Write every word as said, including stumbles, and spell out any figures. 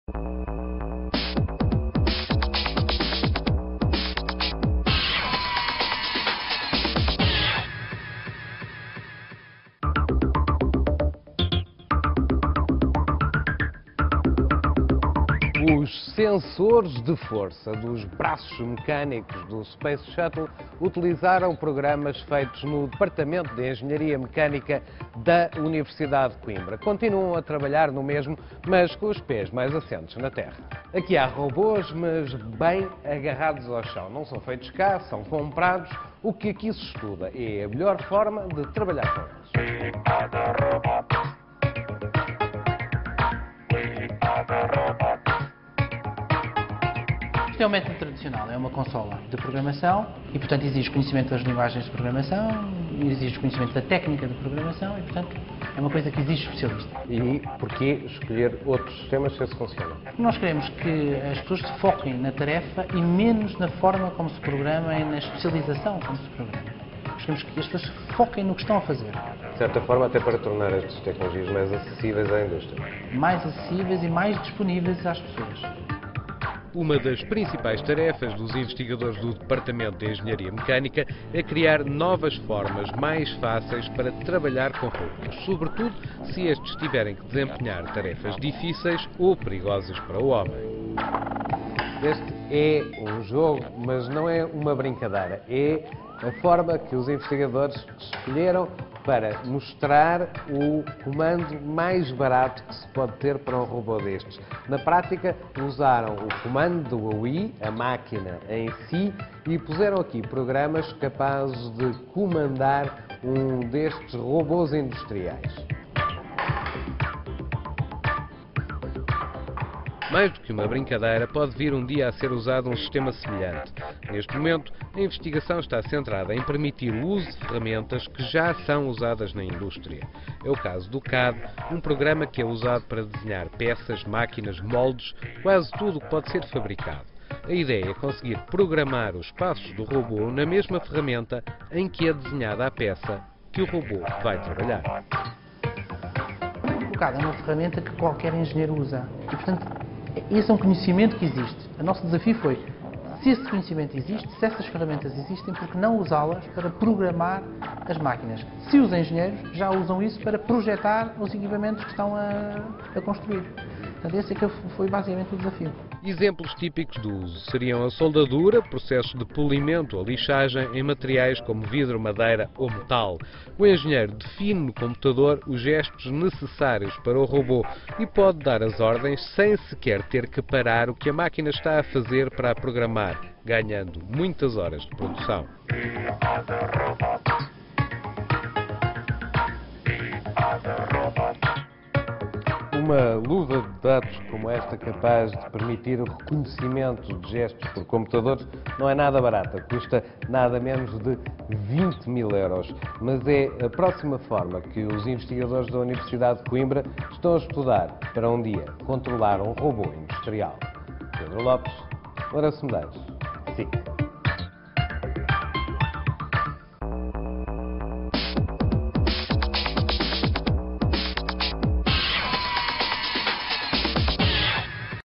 Os sensores de força dos braços mecânicos do Space Shuttle utilizaram programas feitos no Departamento de Engenharia Mecânica da Universidade de Coimbra. Continuam a trabalhar no mesmo, mas com os pés mais assentes na Terra. Aqui há robôs, mas bem agarrados ao chão. Não são feitos cá, são comprados. O que aqui se estuda é a melhor forma de trabalhar com eles. Isto é um método tradicional, é uma consola de programação e, portanto, exige conhecimento das linguagens de programação, exige conhecimento da técnica de programação e, portanto, é uma coisa que exige especialista. E porquê escolher outros sistemas se esse funciona? Nós queremos que as pessoas se foquem na tarefa e menos na forma como se programa e na especialização como se programa. Nós queremos que as pessoas se foquem no que estão a fazer. De certa forma, até para tornar estas tecnologias mais acessíveis à indústria. Mais acessíveis e mais disponíveis às pessoas. Uma das principais tarefas dos investigadores do Departamento de Engenharia Mecânica é criar novas formas mais fáceis para trabalhar com robôs, sobretudo se estes tiverem que desempenhar tarefas difíceis ou perigosas para o homem. Este é um jogo, mas não é uma brincadeira. É a forma que os investigadores escolheram para mostrar o comando mais barato que se pode ter para um robô destes. Na prática, usaram o comando do A U I, a máquina em si, e puseram aqui programas capazes de comandar um destes robôs industriais. Mais do que uma brincadeira, pode vir um dia a ser usado um sistema semelhante. Neste momento, a investigação está centrada em permitir o uso de ferramentas que já são usadas na indústria. É o caso do C A D, um programa que é usado para desenhar peças, máquinas, moldes, quase tudo o que pode ser fabricado. A ideia é conseguir programar os passos do robô na mesma ferramenta em que é desenhada a peça que o robô vai trabalhar. O C A D é uma ferramenta que qualquer engenheiro usa e, portanto, esse é um conhecimento que existe. O nosso desafio foi, se esse conhecimento existe, se essas ferramentas existem, por que não usá-las para programar as máquinas? Se os engenheiros já usam isso para projetar os equipamentos que estão a, a construir. Portanto, esse é que foi basicamente o desafio. Exemplos típicos do uso seriam a soldadura, processos de polimento ou lixagem em materiais como vidro, madeira ou metal. O engenheiro define no computador os gestos necessários para o robô e pode dar as ordens sem sequer ter que parar o que a máquina está a fazer para a programar, ganhando muitas horas de produção. Uma luva de dados como esta, capaz de permitir o reconhecimento de gestos por computadores, não é nada barata. Custa nada menos de vinte mil euros. Mas é a próxima forma que os investigadores da Universidade de Coimbra estão a estudar para um dia controlar um robô industrial. Pedro Lopes, Lourenço Medeiros, S I C.